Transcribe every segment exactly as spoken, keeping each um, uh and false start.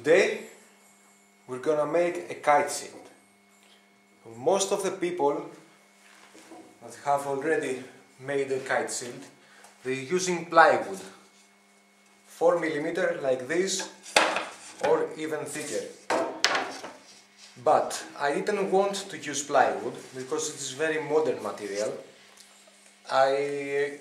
Today we're gonna make a kite shield. Most of the people that have already made a kite shield, they're using plywood, four millimeter like this, or even thicker. But I didn't want to use plywood because it is very modern material. I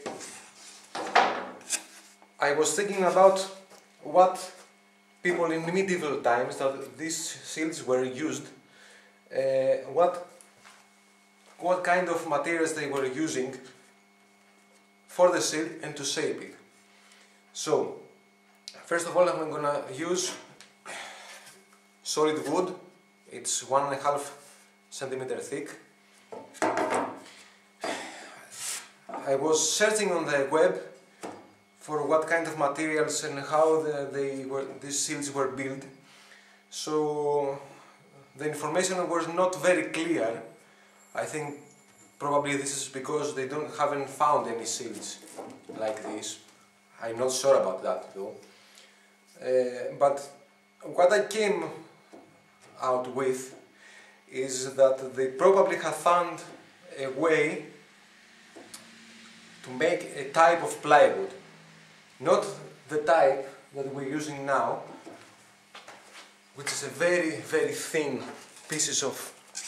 I was thinking about what people in medieval times that these shields were used, uh, what what kind of materials they were using for the shield and to shape it. So, first of all, I'm gonna use solid wood. It's one and a half centimeter thick. I was searching on the web for what kind of materials and how the, they were, these shields were built. So the information was not very clear. I think probably this is because they don't haven't found any shields like this. I'm not sure about that though. Uh, but what I came out with is that they probably have found a way to make a type of plywood. Not the type that we're using now, which is a very, very thin pieces of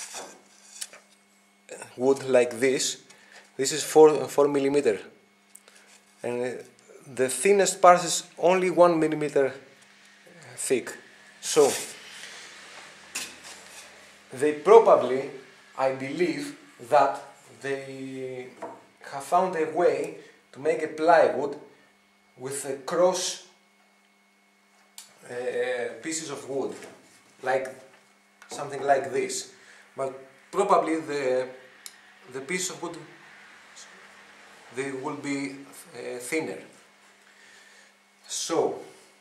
wood like this. This is four, four millimeter, and the thinnest part is only one millimeter thick. So they probably, I believe, that they have found a way to make a plywood with a cross uh, pieces of wood, like something like this. But probably the the piece of wood, they will be uh, thinner. So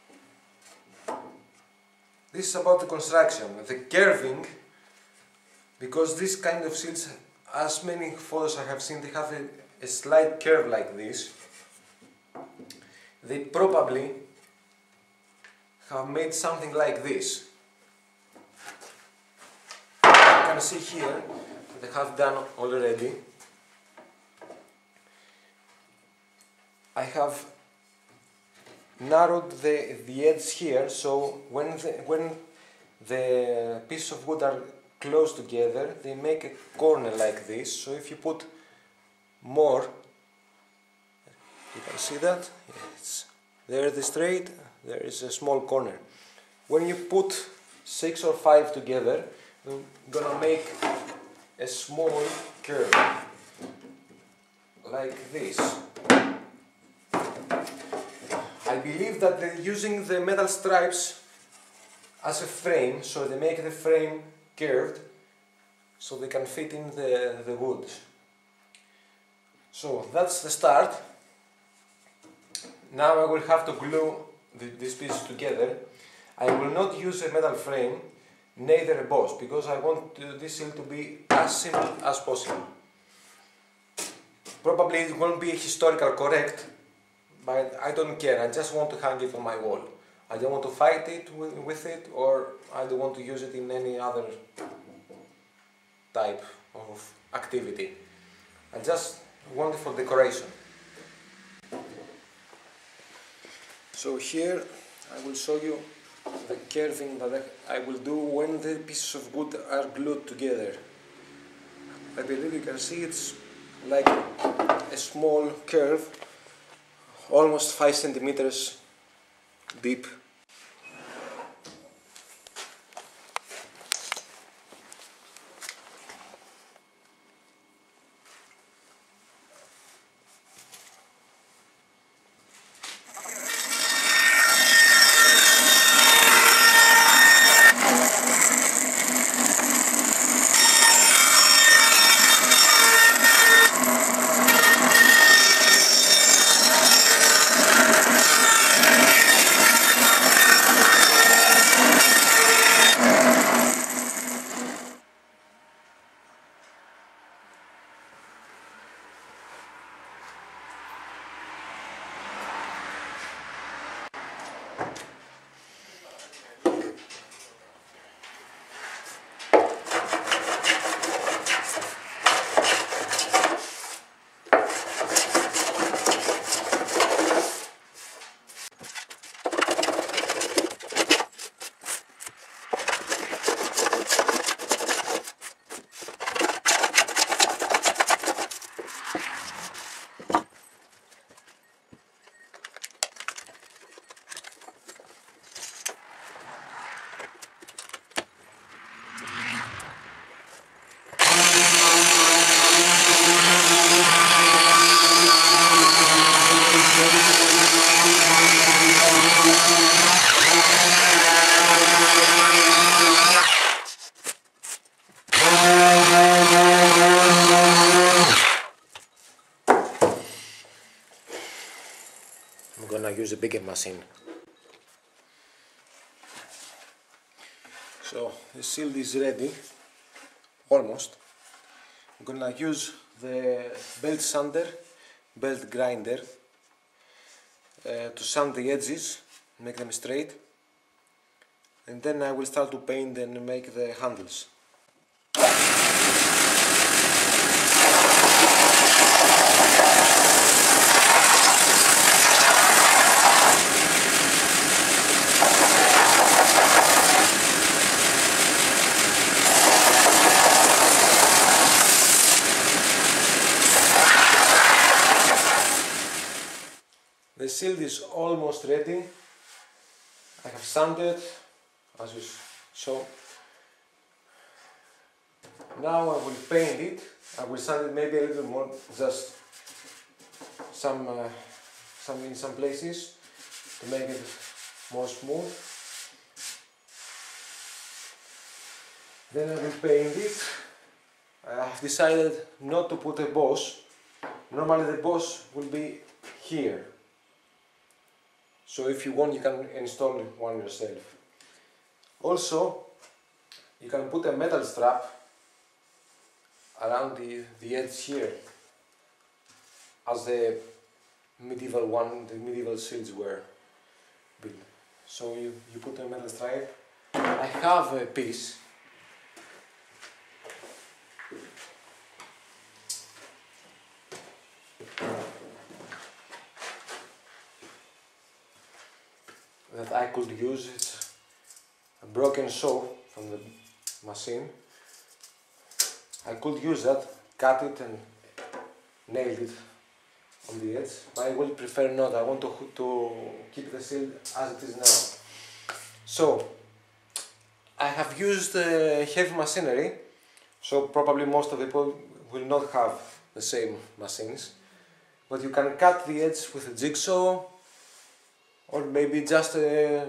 this is about the construction, the curving, because this kind of shields, as many photos I have seen, they have a, a slight curve like this. They probably have made something like this. You can see here they have done already. I have narrowed the, the edge here, so when the, when the pieces of wood are close together, they make a corner like this. So if you put more, you can see that it's there, the straight, there is a small corner. When you put six or five together, you're gonna make a small curve like this. I believe that they're using the metal stripes as a frame, so they make the frame curved so they can fit in the, the wood. So that's the start. Now I will have to glue the, these pieces together. I will not use a metal frame, neither a boss, because I want to, this shield to be as simple as possible. Probably it won't be historical correct, but I don't care. I just want to hang it on my wall. I don't want to fight it with, with it, or I don't want to use it in any other type of activity. I just want it for decoration. So here I will show you the curving that I will do when the pieces of wood are glued together. I believe you can see it's like a small curve, almost five centimeters deep. use a bigger machine. So the shield is ready, almost. I'm gonna use the belt sander, belt grinder uh, to sand the edges, make them straight, and then I will start to paint and make the handles. The shield is almost ready. I have sanded, as you saw. Now I will paint it. I will sand it maybe a little more, just some, uh, some in some places to make it more smooth. Then I will paint it. I have decided not to put a boss. Normally the boss will be here. So if you want, you can install one yourself. Also, you can put a metal strap around the, the edge here, as the medieval one, the medieval shields were built. So you, you put a metal strap. I have a piece. That I could use. It's a broken saw from the machine. I could use that, cut it and nail it on the edge, but I will prefer not. I want to, to keep the shield as it is now. So I have used uh, heavy machinery, so probably most of the people will not have the same machines, but you can cut the edge with a jigsaw, or maybe just a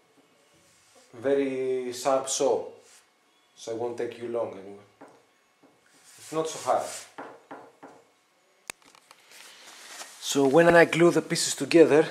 very sharp saw, so it won't take you long anyway. It's not so hard. So when I glue the pieces together,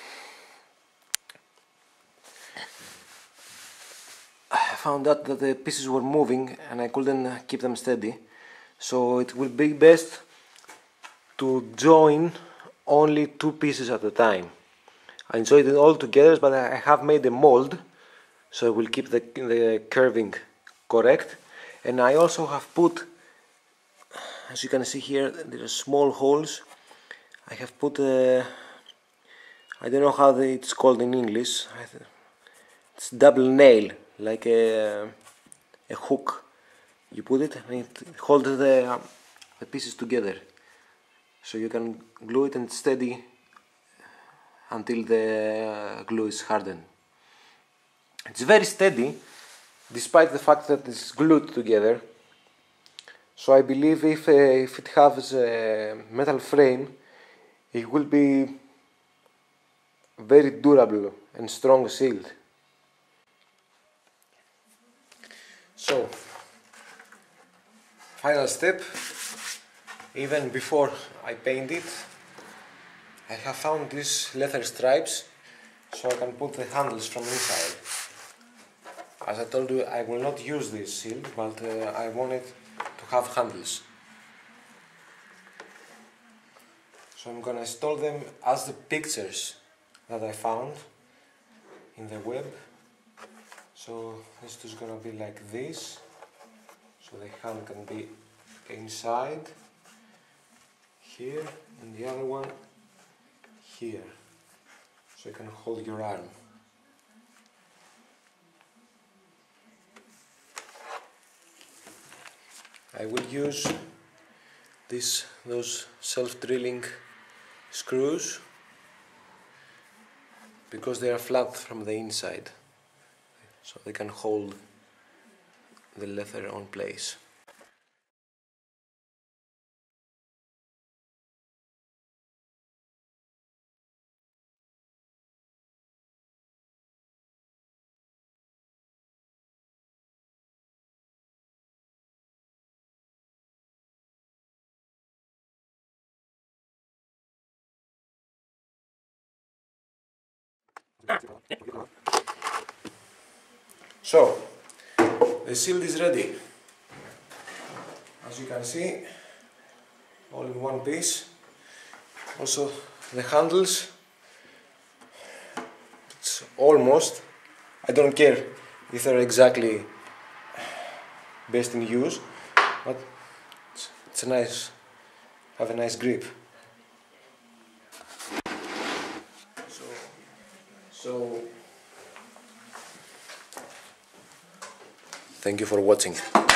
I found out that the pieces were moving and I couldn't keep them steady. So it will be best to join only two pieces at a time. I joined it all together, but I have made a mold, so I will keep the, the curving correct. And I also have put, as you can see here, there are small holes. I have put a, I don't know how it's called in English, it's double nail, like a, a hook. You put it and it holds the, um, the pieces together, so you can glue it and steady until the glue is hardened. It's very steady, despite the fact that it's glued together. So I believe if, uh, if it has a metal frame, it will be very durable and strong shield. So, final step. Even before I paint it, I have found these leather stripes, so I can put the handles from inside. As I told you, I will not use this shield, but uh, I wanted to have handles. So I'm gonna install them as the pictures that I found in the web. So this is gonna be like this, so the hand can be inside here, and the other one here, so you can hold your arm. I will use this, those self-drilling screws, because they are flat from the inside, so they can hold the leather on place. So, the shield is ready. As you can see, all in one piece. Also, the handles, it's almost, I don't care if they're exactly best in use, but it's, it's a nice, have a nice grip. So, so thank you for watching.